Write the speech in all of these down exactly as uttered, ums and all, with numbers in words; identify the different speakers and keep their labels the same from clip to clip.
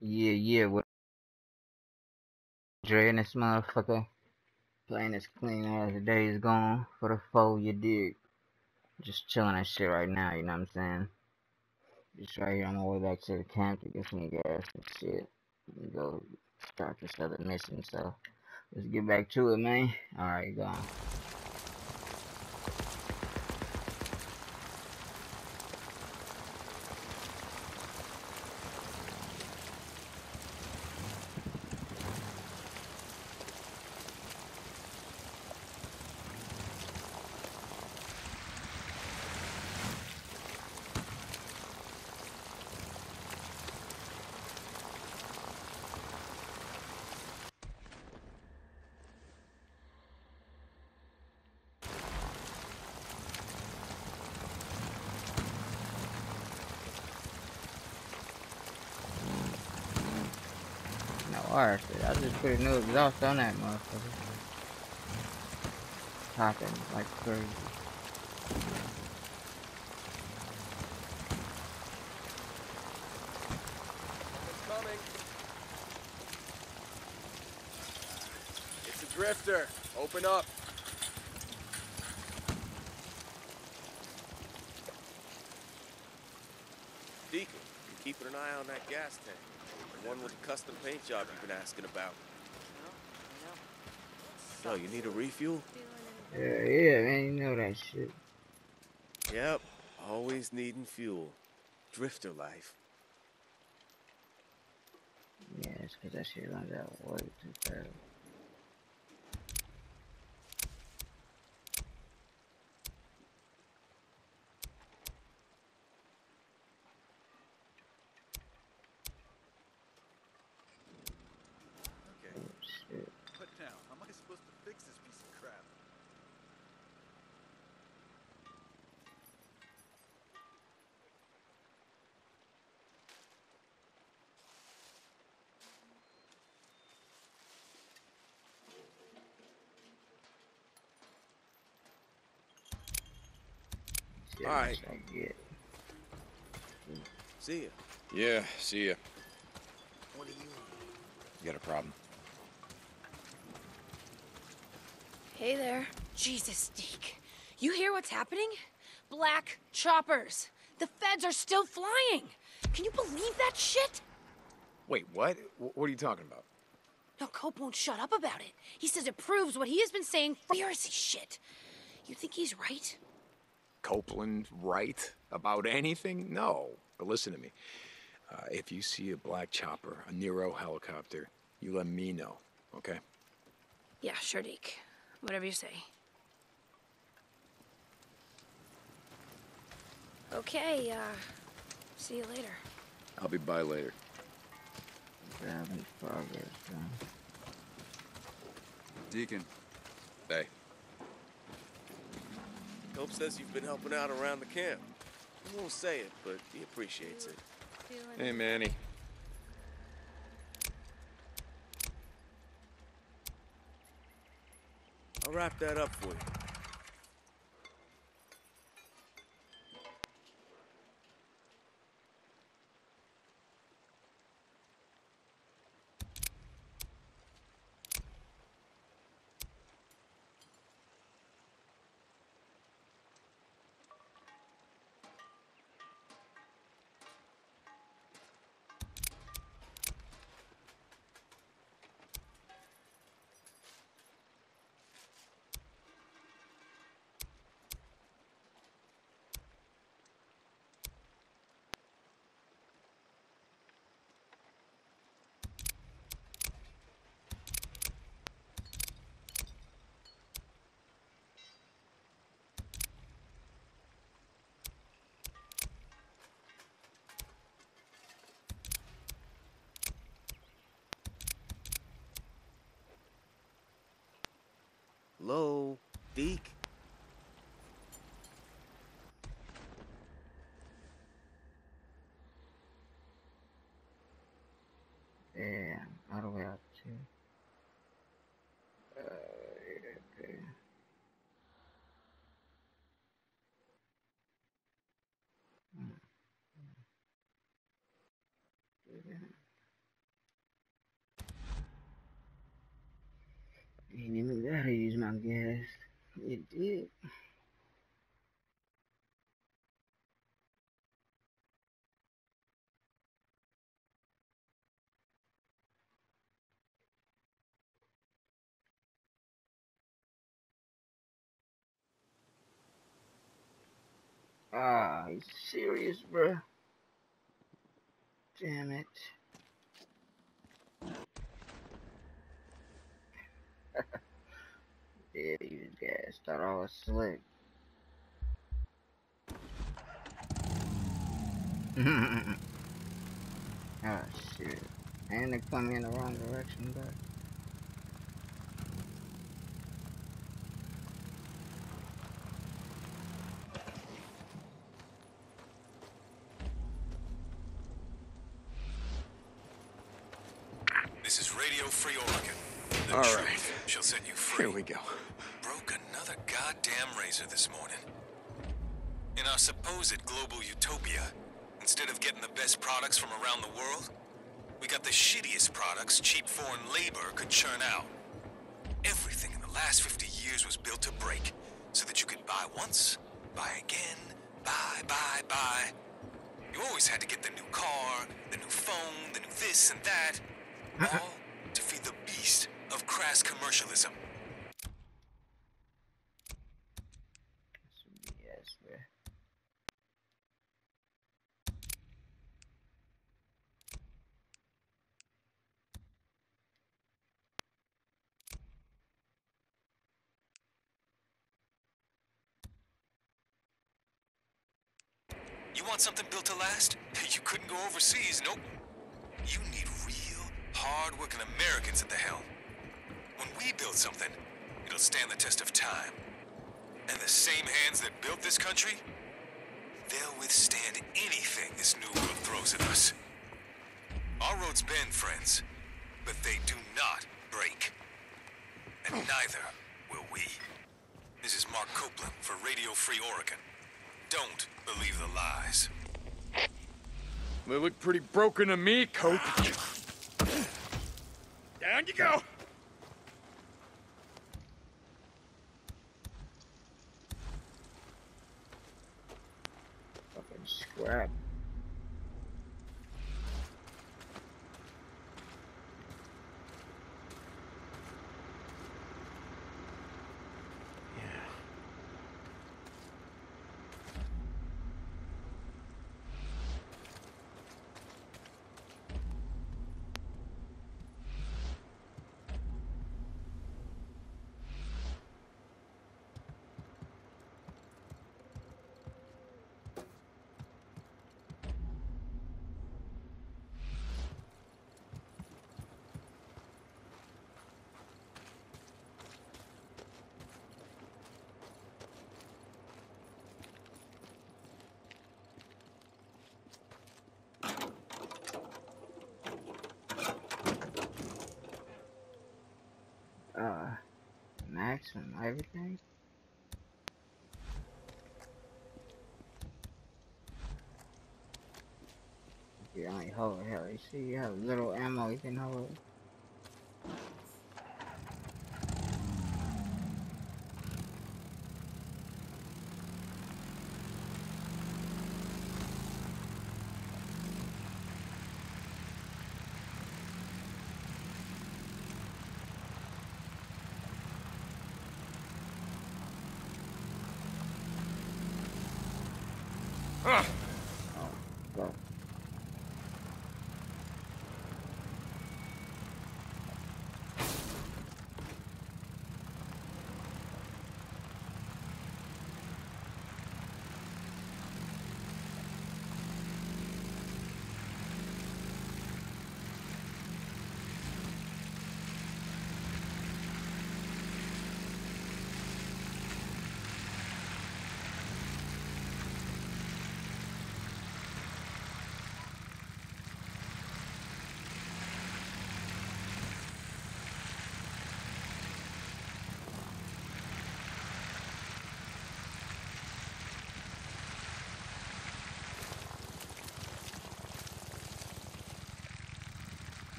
Speaker 1: Yeah, yeah, with Dre and this motherfucker playing as clean as the day is gone for the foe, you dig? Just chilling that shit right now, you know what I'm saying? Just right here on my way back to the camp to get some gas and shit. And go start this other mission, so let's get back to it, man. Alright, go on. No, alright, I just put a new exhaust on that motherfucker. Popping like crazy.
Speaker 2: Coming. It's a drifter. Open up. Deacon, you keeping an eye on that gas tank. The one with the custom paint job you've been asking about. No, you need a refuel?
Speaker 1: Yeah, yeah, man, you know that shit.
Speaker 2: Yep, always needing fuel. Drifter life.
Speaker 1: Yeah, it's cause that shit runs out way too fast.
Speaker 2: Okay.
Speaker 1: Oh, shit.
Speaker 3: What now? How am I supposed to fix this piece of crap?
Speaker 1: Shit,
Speaker 2: All right.
Speaker 1: I get.
Speaker 2: See ya.
Speaker 4: Yeah, see ya.
Speaker 2: What do you
Speaker 4: You got a problem?
Speaker 5: Hey there. Jesus, Deke. You hear what's happening? Black choppers. The feds are still flying. Can you believe that shit?
Speaker 4: Wait, what? Wh- What are you talking about?
Speaker 5: No, Cope won't shut up about it. He says it proves what he has been saying for years. Shit. You think he's right?
Speaker 4: Copeland right about anything? No. But listen to me. Uh, if you see a black chopper, a Nero helicopter, you let me know, okay?
Speaker 5: Yeah, sure, Deke. Whatever you say. Okay, uh, see you later.
Speaker 4: I'll be by later.
Speaker 1: Grabbing progress, man.
Speaker 3: Deacon.
Speaker 4: Hey.
Speaker 2: Cope says you've been helping out around the camp. He won't say it, but he appreciates it.
Speaker 4: Hey, Manny.
Speaker 2: I'll wrap that up for you. Hello, Deke?
Speaker 1: Yeah, all the way out to. Uh, okay. Mm. did. Ah, you serious, bruh? Damn it. Yeah, you guys thought I was slick. Oh shit. And they put me in the wrong direction, but
Speaker 6: This is Radio Free Oregon. The
Speaker 4: All
Speaker 6: truth
Speaker 4: right.
Speaker 6: shall set you free.
Speaker 4: Here we go.
Speaker 6: Broke another goddamn razor this morning. In our supposed global utopia, instead of getting the best products from around the world, we got the shittiest products cheap foreign labor could churn out. Everything in the last fifty years was built to break, so that you could buy once, buy again, buy, buy, buy. You always had to get the new car, the new phone, the new this and that, all to feed the beast of crass commercialism.
Speaker 1: some B S, bruh.
Speaker 6: You want something built to last? You couldn't go overseas, nope. You need real, hard-working Americans at the helm. When we build something, it'll stand the test of time. And the same hands that built this country, they'll withstand anything this new world throws at us. Our roads bend, friends, but they do not break. And neither will we. This is Mark Copeland for Radio Free Oregon. Don't believe the lies.
Speaker 4: They look pretty broken to me, Cope. Down you go.
Speaker 1: Fucking scrap. Uh, max and everything. You only hold hell. You see, you have little ammo you can hold.
Speaker 4: Ah.
Speaker 1: Oh, go.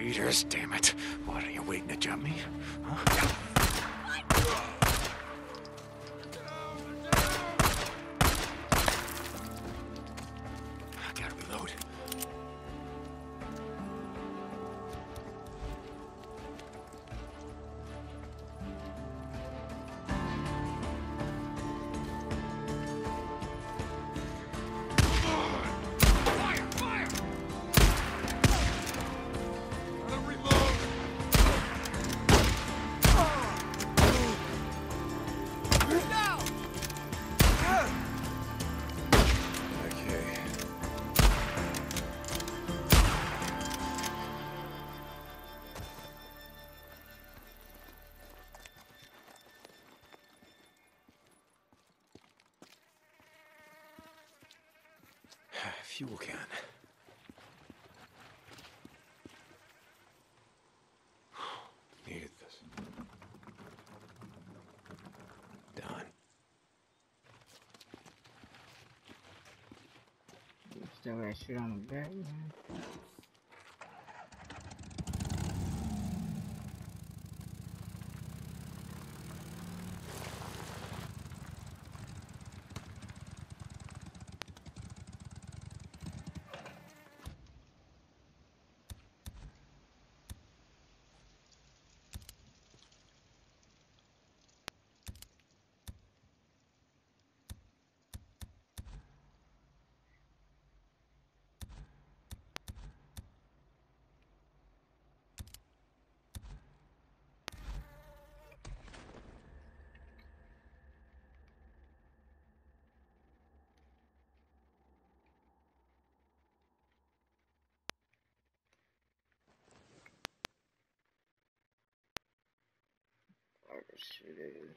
Speaker 4: Raiders, damn it. What, are you waiting to jump me? Huh? I gotta reload. Fuel can. Needed this. Done.
Speaker 1: Still got shit on the back, man. Like this shit is.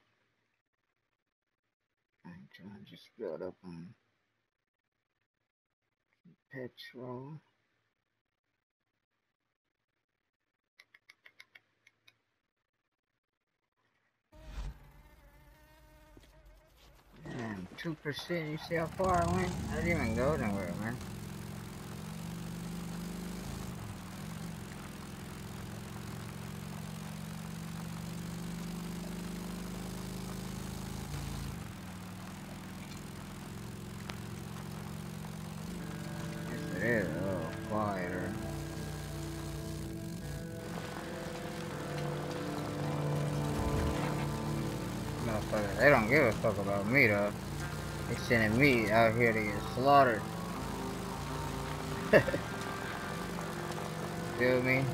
Speaker 1: I ain't trying to just build up on petrol. Damn, two percent. You see how far I went? I didn't even go nowhere, man. Yes, it is a little quieter. Motherfuckers, they don't give a fuck about me though. They sending me out here to get slaughtered. Feel me?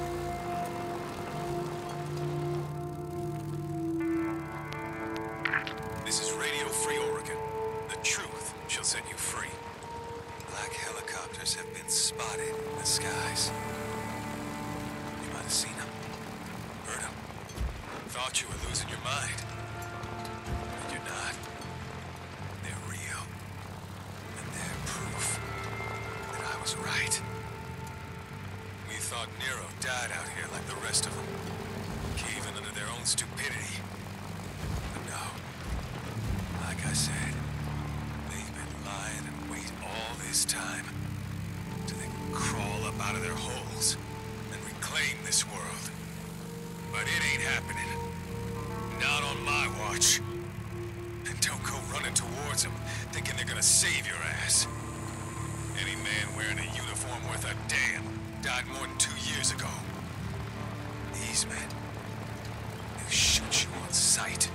Speaker 6: This is Radio Free Oregon. The truth shall set you free. Black helicopters have been spotted in the skies. You might have seen them, heard them, thought you were losing your mind. But you're not. They're real. And they're proof that I was right. We thought Nero died out here like the rest of them, caving under their own stupidity. But no. Like I said, they've been lying in wait all this time till they can crawl up out of their holes and reclaim this world. But it ain't happening. Not on my watch. And don't go running towards them thinking they're gonna save your ass. Any man wearing a uniform worth a damn died more than two years ago. These men, they'll shoot you on sight.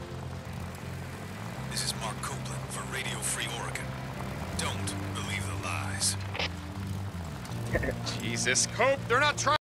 Speaker 6: This is Mark Copeland for Radio Free Oregon. Don't believe the lies.
Speaker 7: Jesus, Cope, they're not trying.